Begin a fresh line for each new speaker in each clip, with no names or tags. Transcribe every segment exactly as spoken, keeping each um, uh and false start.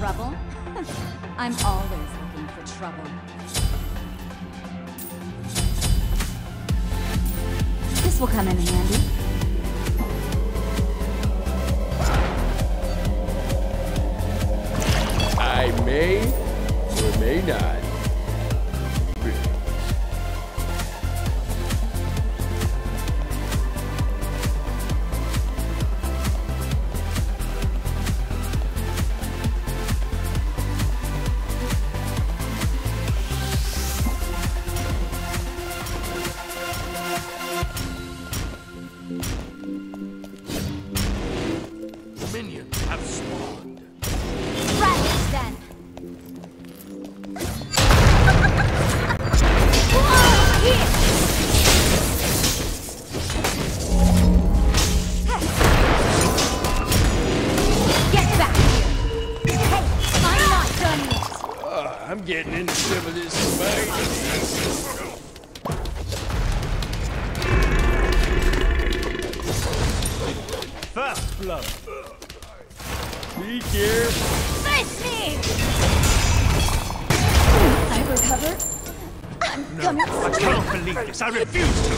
trouble? I'm always looking for trouble. This will come in handy.
I may or may not. I'm getting into some of this SMITE.
First blood.
Be careful.
Face me! I recover. I'm
No,
coming.
I can't believe this. I refuse to.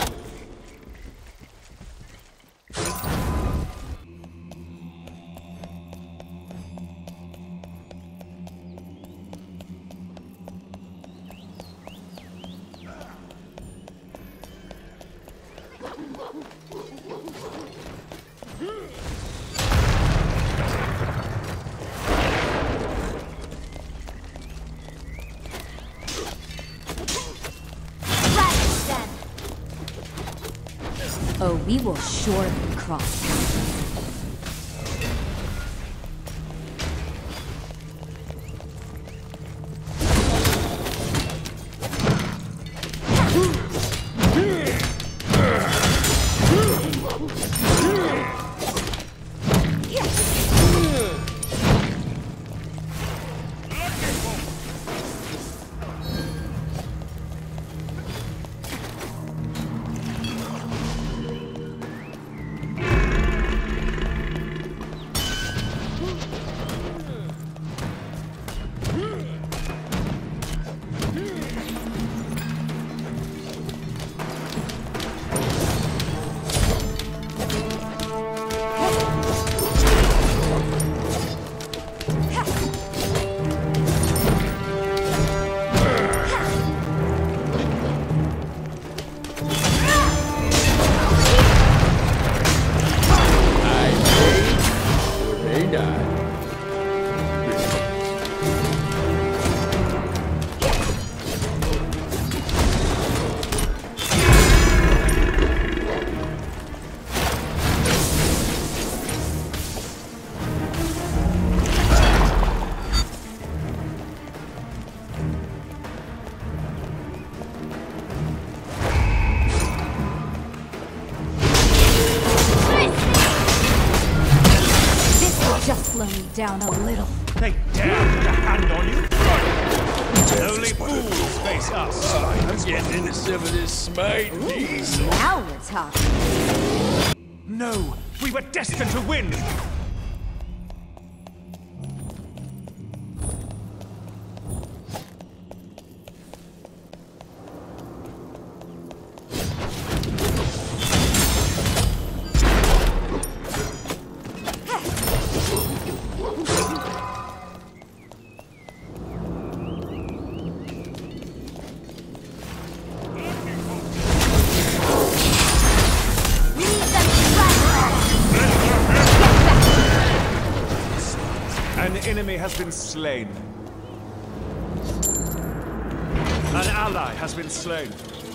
Oh, we will surely cross paths. Slow me down a little.
They dare put a hand on you? Only fools face us.
I'm getting into some of this SMITE. Jeez.
Now we're talking.
No, we were destined to win. An enemy has been slain. An ally has been slain.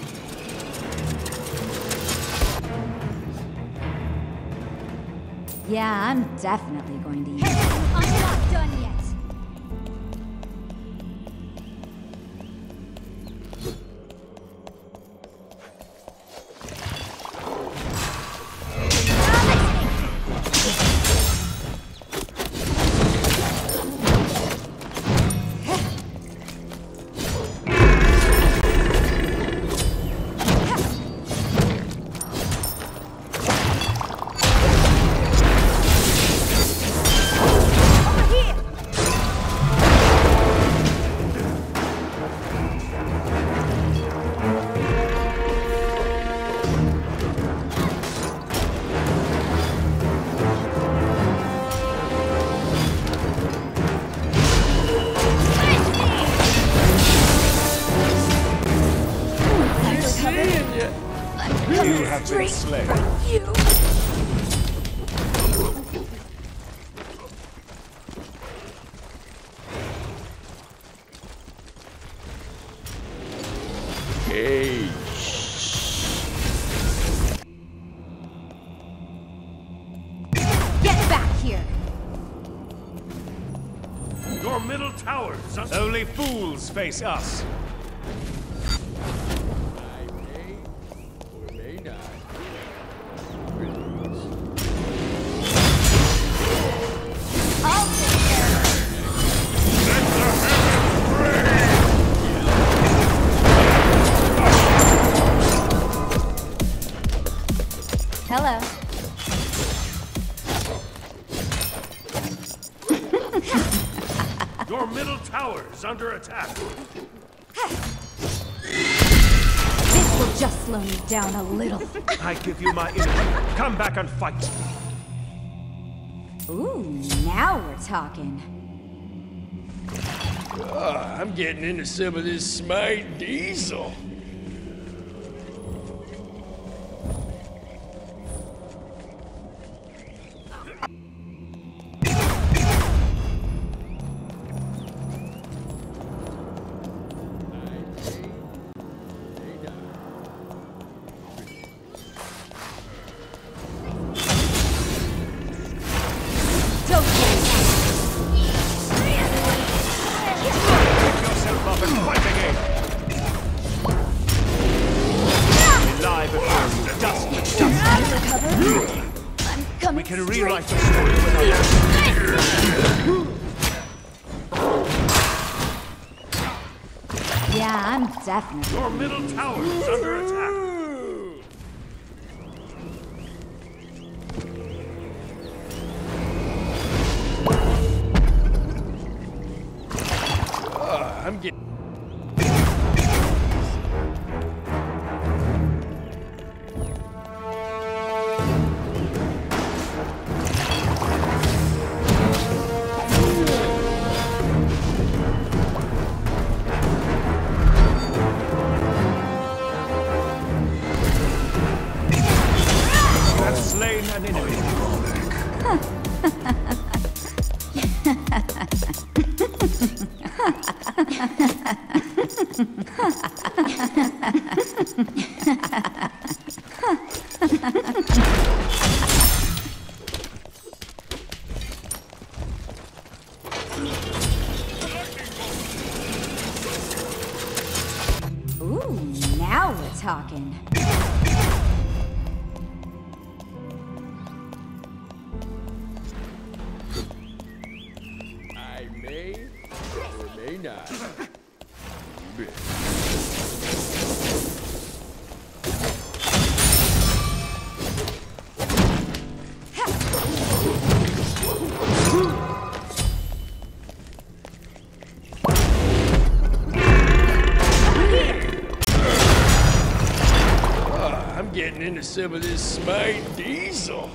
Yeah, I'm definitely going to use it. I'm not done yet.
You have been slain.
You.
Hey.
Get back here.
Your middle tower is under. Only fools face us.
I may or may not.
I'll take care of it. Hello.
Your middle tower is under attack.
This will just slow me down a little.
I give you my energy. Come back and fight.
Ooh, now we're talking.
Uh, I'm getting into some of this SMITE diesel.
We can rewrite the story without.
Yeah, I'm definitely.
Your middle tower is under attack.
Uh, I'm getting.
Slain an enemy.
Ooh, now we're talking.
I may or may not. Uh, I'm getting into some of this SMITE diesel.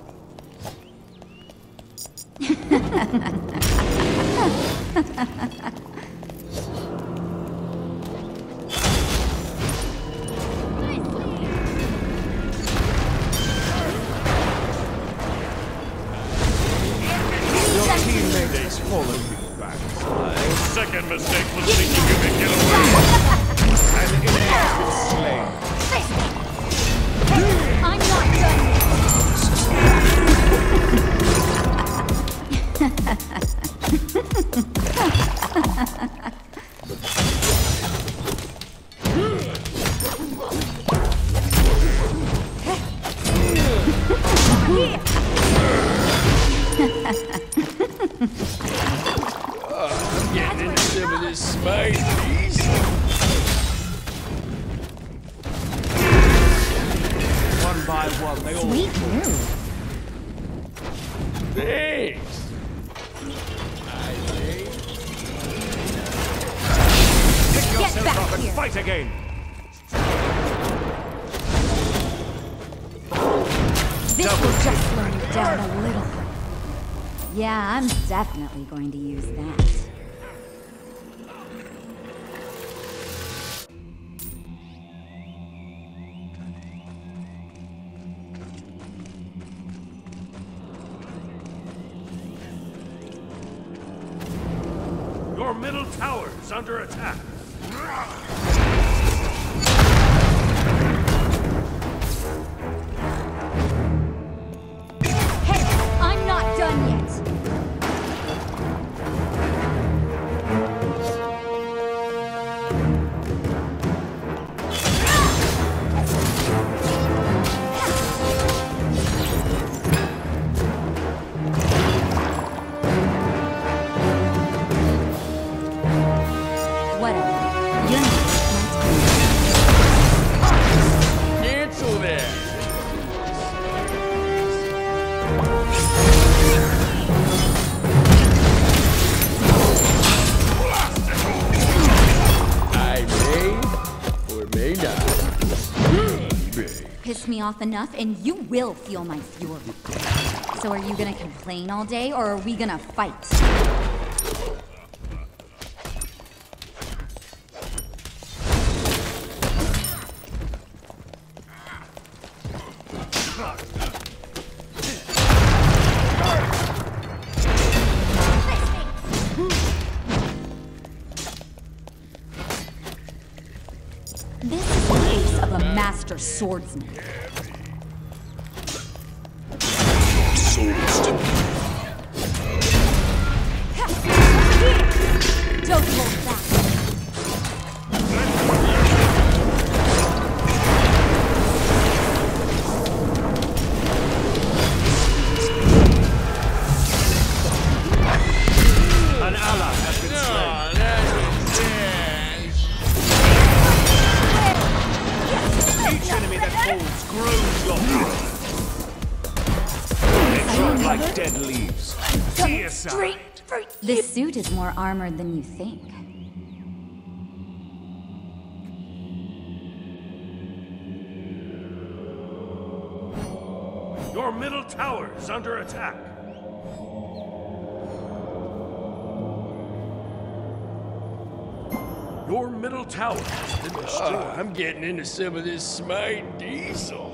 Your teammates followed you back. My second mistake was thinking you could get away. An enemy has been slain.
I'm not done
I'm getting into some of this SMITE diesel.
One by one, they all
Sweet move.
Thanks. I may.
pick
Get
yourself
back
up and
here.
fight again.
This will just slow me down a little. Yeah, I'm definitely going to use that.
Your middle tower is under attack.
Hey, I'm not done yet.
Cancel that. I may or may not.
Piss me off enough and you will feel my fury. So are you gonna complain all day or are we gonna fight? This is the case of a master swordsman. Don't hold back.
An ally has been slain. Each enemy that falls grows your power. They drop like dead leaves. See aside.
This suit is more armored than you think.
Your middle tower is under attack. Your middle tower has been destroyed.
Uh, I'm getting into some of this SMITE diesel.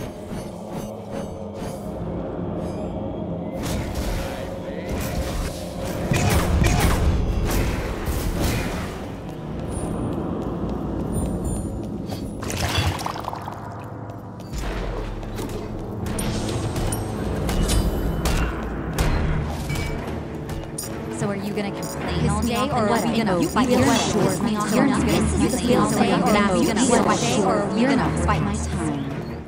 So are you gonna complain all day, or are we gonna fight your short me off? You're not gonna complain all day, or are we gonna fight, or are we gonna fight my time?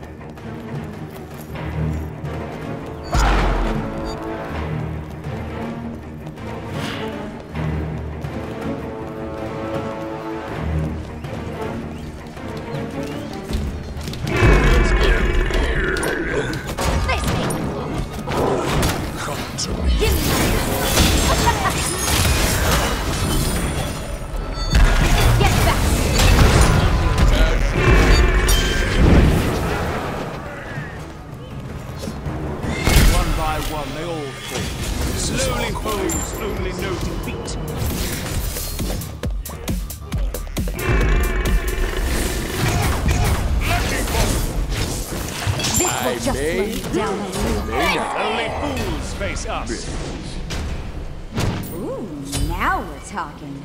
One, they all fall. Slowly foes only know defeat.
This will just slow you down a little.
Only fools face us.
Ooh, now we're talking.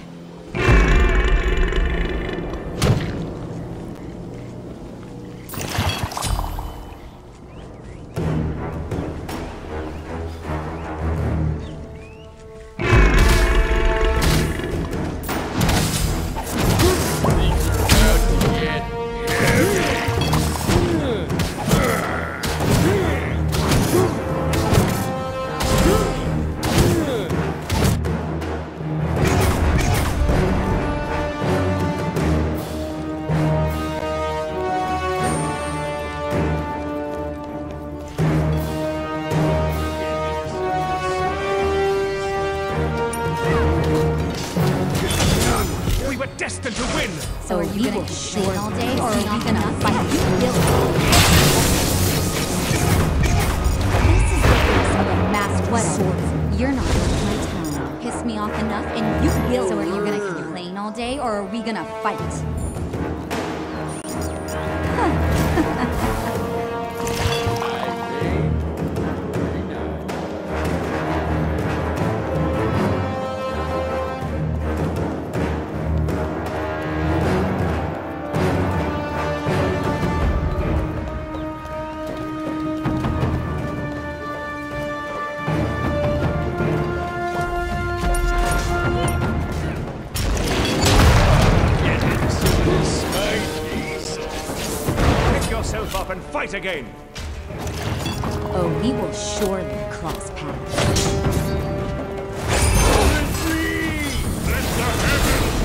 Destined to win.
So are you gonna complain all day, or are we gonna fight? You will. This is the case of a master swordsman. You're not worth my time. Piss me off enough, and you will. So are you gonna complain all day, or are we gonna fight?
fight again!
Oh, we will surely cross paths.
Let the heavens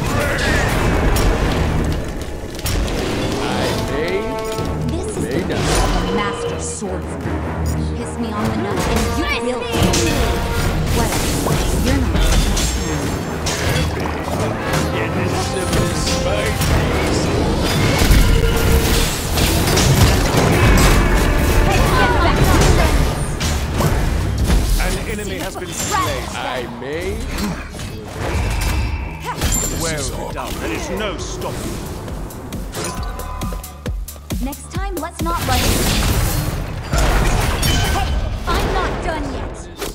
rain!
This is the face of a master swordsman. Piss me off enough and you will. What? You're not.
Get this Nemesis SMITE.
An enemy has been slain.
I may.
Well done. There is no stopping.
Next time, let's not rush. Hey, I'm not done yet.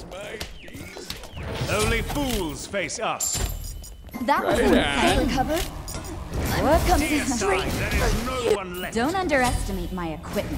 Only fools face us.
That was
Right
insane. Cover. What comes
Dear
in
side, there is no one left.
Don't underestimate my equipment.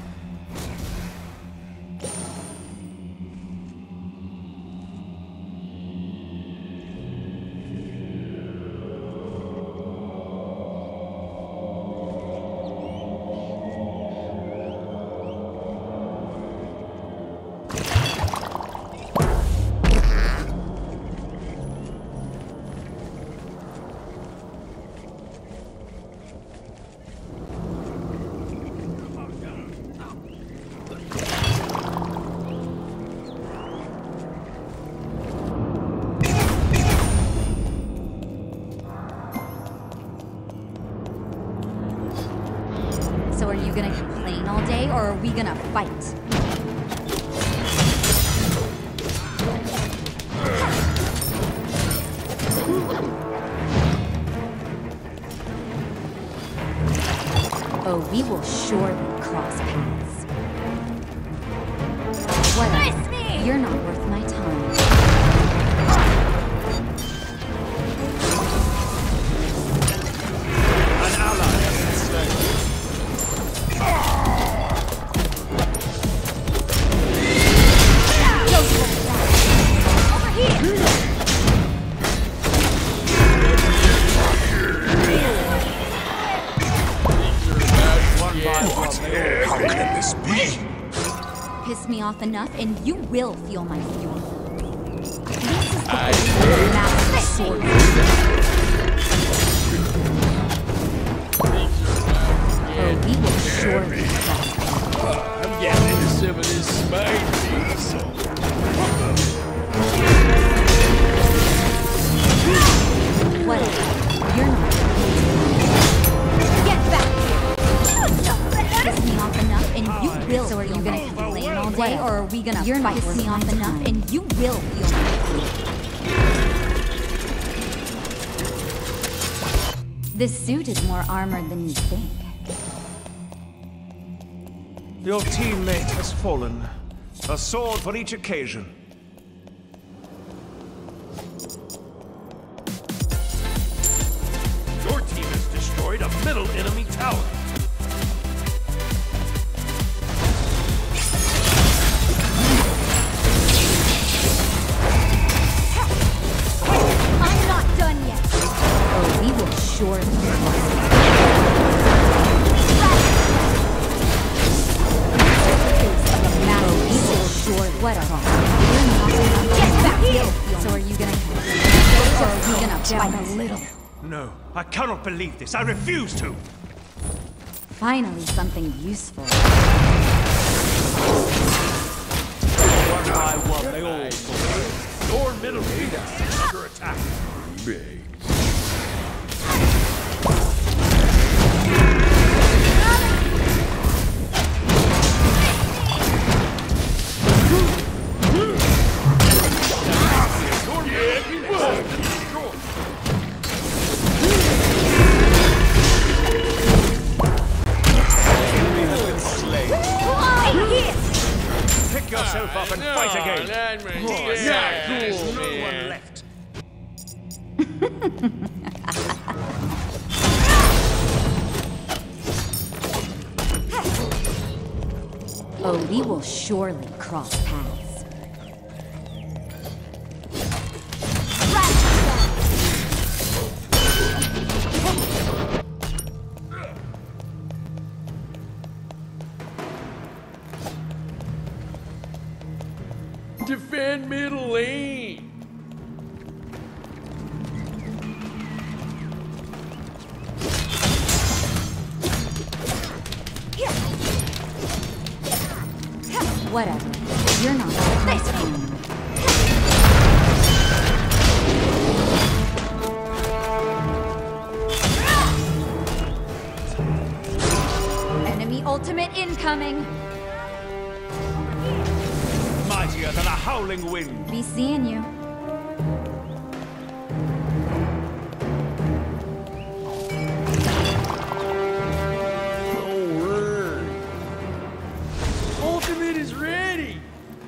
So are you gonna complain all day, or are we gonna fight? Oh, we will surely cross paths. What? You're not worth my time.
An ally has been slain.
Over here!
One by one, they all
How can this be?
Piss me off enough, and you will feel my fury. This is the
I
master sword. Oh, we will surely cross.
I'm getting into some of this SMITE.
Whatever. You're not. Get back! Piss me off enough, and you will. So are you gonna complain all day, or are we gonna? You're not. Piss me off enough, and you will feel my fury. This suit is more armored than you think.
Your teammate has fallen. A sword for each occasion. Your team has destroyed a middle enemy tower.
I'm not done yet. Oh, we will surely cross. What a Get back here! So are you gonna or are we gonna fight a little?
No, I cannot believe this. I refuse to.
Finally, something useful.
One by one, they all fall. Your middle leader is under attack.
Big.
Pick yourself up and
No,
fight again.
that makes
Oh,
sense,
yeah, there's no
man.
one left.
Oh, we will surely cross paths.
Defend middle lane.
Whatever. You're not worth my time. Enemy ultimate incoming.
Mightier than a howling wind.
Be seeing you.
Don't worry. Ultimate is ready.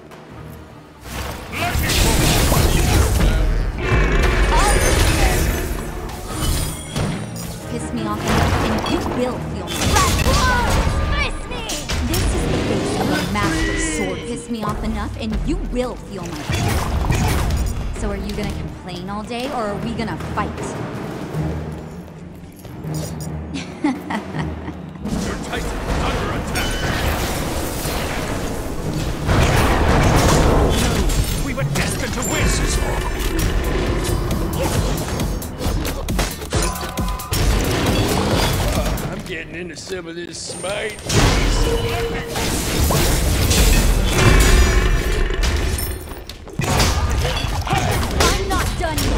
Piss me off enough and you will feel me. Miss me! This is the face of a master sword. Piss me off enough and you will feel my pain. So are you gonna complain all day or are we gonna fight?
Your Titan is under attack. No, we were destined to win.
I'm getting into some of this SMITE.
I'm not done yet.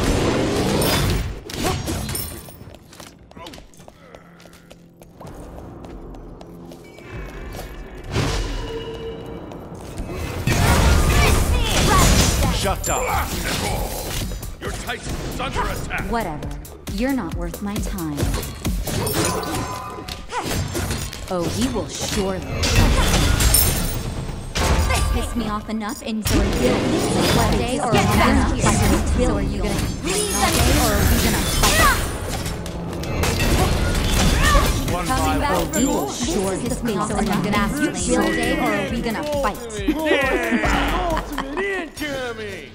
Shut down. Your Titan is under attack.
Whatever. You're not worth my time. Oh, he will surely. Piss me off enough and so are you gonna complain all day or are we gonna fight? So are you gonna complain all day or are we gonna fight?
One
Coming
by
back
one.
from you will sure piss me off enough and ask you all day or are we gonna fight?
Yeah. Ultimate incoming.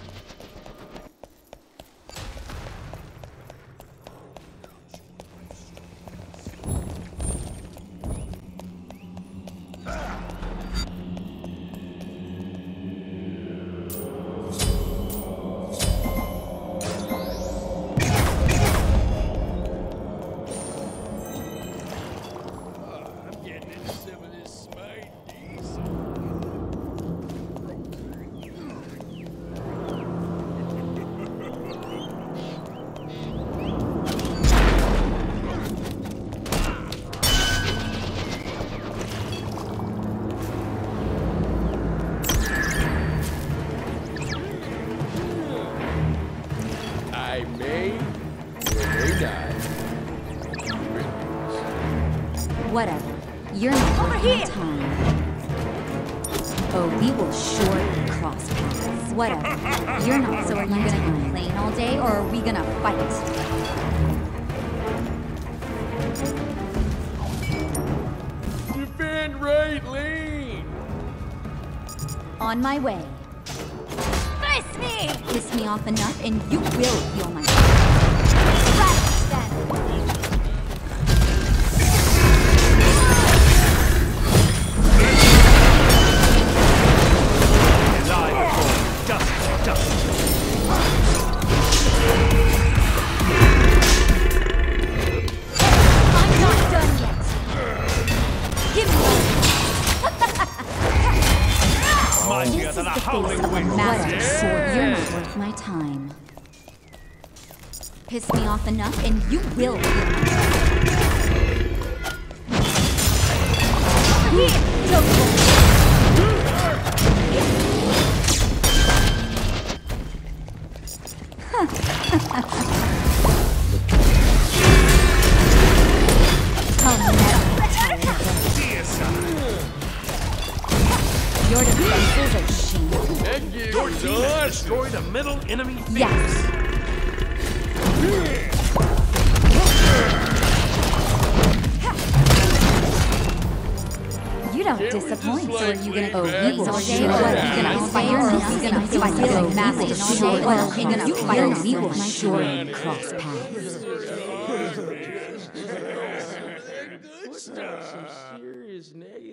I may or may die.
Whatever. You're not worth my time. Oh, we will surely cross paths. Whatever. You're not. So are you gonna complain all day or are we gonna fight?
Defend right lane.
On my way. Miss me! Piss me off enough and you will feel my pain. Right then.
Lie before dust, dust.
I'm not done yet. Give me
Mightier than a howling
a
wind.
master sword. You're not worth my time. Piss me off enough and you will feel my pain. Don't go. Tell me that I'm tired of your defenses are shameful.
That gives
Your team has
us.
destroyed a middle enemy field.
Yes. You don't
Can't we
disappoint,
just,
so are
like,
you gonna
lay
go
back
eat all
and
day?
chill
Or are
out?
you gonna fight? Or are you gonna fight like massive all day? Or are you gonna fight? We will surely cross paths.
Good stuff. Some serious negative.